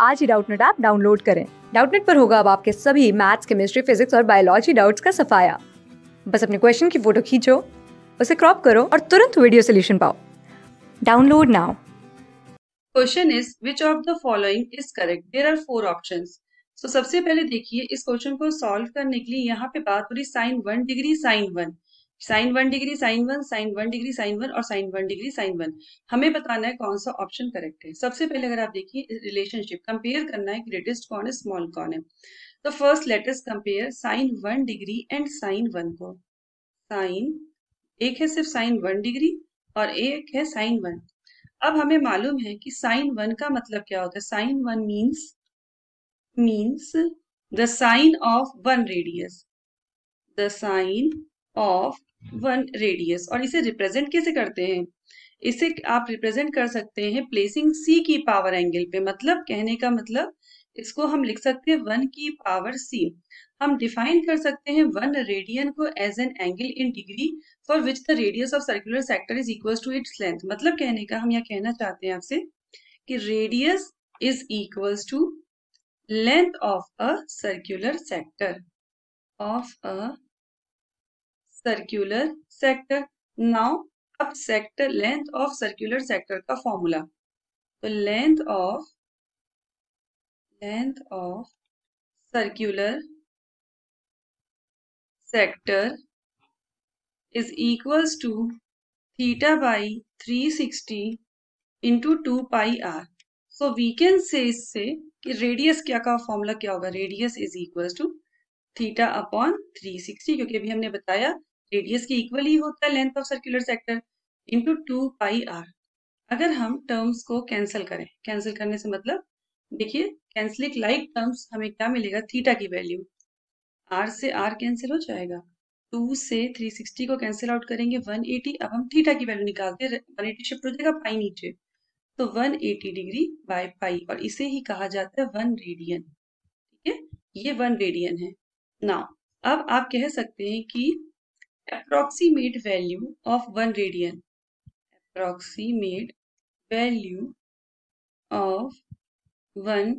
आज ही Doubtnut app download करें। डाउटनेट पर होगा अब आपके सभी मैथ्स, केमिस्ट्री, फिजिक्स और बायोलॉजी डाउट्स का सफाया। बस अपने क्वेश्चन की फोटो खींचो, उसे क्रॉप करो और तुरंत वीडियो सोल्यूशन पाओ। Download now. Question is which of the following is correct. There are 4 options. So सबसे पहले देखिए, इस क्वेश्चन को सॉल्व करने के लिए यहाँ पे बात हो रही sine 1 degree sine 1, sine 1 degree sine 1, sine 1 degree sine 1 और साइन 1 डिग्री साइन 1। हमें बताना है कौन सा ऑप्शन करेक्ट है। सबसे पहले अगर आप देखिए रिलेशनशिप कंपेयर करना है, ग्रेटेस्ट कौन है, स्मॉल कौन है। तो first let us compare sine 1 degree and sine 1 को। साइन एक है सिर्फ साइन 1 डिग्री और एक है साइन 1। अब हमें मालूम है कि साइन 1 का मतलब क्या होता है। Sine 1 means the sine of 1 radius, the sine of 1 radius. और इसे रिप्रेजेंट कैसे करते हैं, इसे आप रिप्रेजेंट कर सकते हैं प्लेसिंग c की पावर एंगल पे। मतलब कहने का मतलब इसको हम लिख सकते हैं 1 की पावर c। हम डिफाइन कर सकते हैं 1 रेडियन को as an angle in degree for which the radius of circular sector is equal to its length. मतलब कहने का हम यह कहना चाहते हैं आपसे कि radius is equals to length of a circular sector, of a circular sector. Now अब sector length of circular sector का फॉर्मूला, तो length of circular sector is equals to theta by 360 into 2 pi R. So we can say इससे कि radius क्या का formula क्या होगा, radius is equals to theta upon 360, क्योंकि अभी हमने बताया रेडियस के इक्वल ही होता है length of circular sector, into 2 pi R. अगर हम टर्म्स को कैंसिल करें, कैंसिल करने से मतलब देखिए कैंसलिंग लाइक टर्म्स, हमें क्या मिलेगा, थीटा की वैल्यू, आर से आर कैंसिल हो जाएगा, 2 से 360 को कैंसिल आउट करेंगे 180। अब हम थीटा की वैल्यू निकालते हैं, 180 शिफ्ट हो जाएगा पाई नीचे, तो 180 डिग्री बाय पाई, और इसे ही कहा जाता है 1 रेडियन। ठीक है, ये 1 रेडियन है। नाउ अब आप कह सकते हैं कि approximate value of 1 radian, approximate value of 1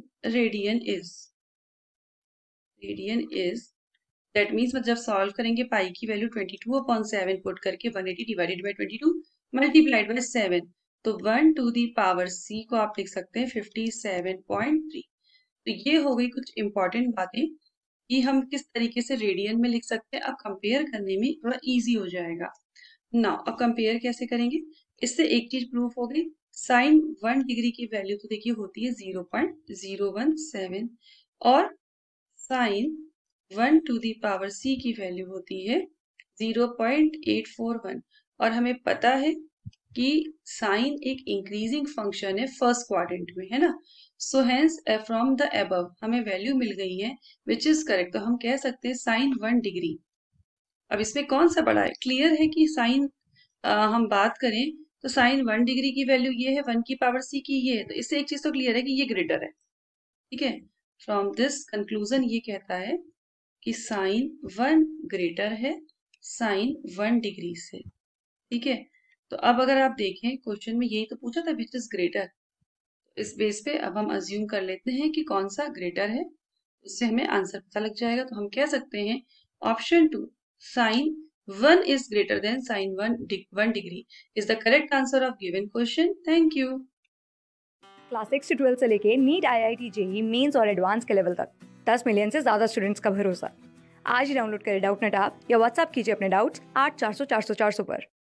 radian is that means जब सॉल्व करेंगे पाई की वैल्यू 22/7 पुट करके 180 डिवाइडेड बाई 22 मल्टीप्लाइड बाई 7, तो 1 टू दी पावर c को आप लिख सकते हैं 57.3। तो ये हो गई कुछ इंपॉर्टेंट बातें कि हम किस तरीके से रेडियन में लिख सकते हैं। अब कंपेयर करने में थोड़ा इजी हो जाएगा। नाउ अब कंपेयर कैसे करेंगे, इससे एक चीज प्रूफ हो गई, साइन 1 डिग्री की वैल्यू तो देखिए होती है 0.017 और sine 1 to the power c की वैल्यू होती है 0.841। और हमें पता है कि साइन एक इंक्रीजिंग फंक्शन है फर्स्ट क्वाड्रेंट में, है ना। So hence from the above हमें वैल्यू मिल गई है विच इज करेक्ट। तो हम कह सकते हैं साइन 1 डिग्री। अब इसमें कौन सा बड़ा है, क्लियर है कि साइन हम बात करें तो साइन 1 डिग्री की वैल्यू ये है, 1 की पावर c की ये है, तो इससे एक चीज तो क्लियर है कि ये ग्रेटर है। ठीक है, फ्रॉम दिस कंक्लूजन ये कहता है कि साइन 1 ग्रेटर है साइन 1 डिग्री से। ठीक है, तो अब अगर आप देखें क्वेश्चन में यही तो पूछा था विच इज ग्रेटर, इस बेस पे अब हम अज्यूम कर लेते हैं कि कौन सा ग्रेटर है, उससे हमें आंसर पता लग जाएगा। तो हम कह सकते हैं option 2 sine 1 is greater than sin 1 degree is the correct answer of given question. Thank you. Class 6 से 12 से लेके नीट, IIT, JEE मेंस और एडवांस के लेवल तक 10 मिलियन से ज्यादा स्टूडेंट्स का भरोसा। आज ही डाउनलोड करें डाउटनेट ऐप या व्हाट्सएप कीजिए अपने डाउट्स 8400 400 400 पर।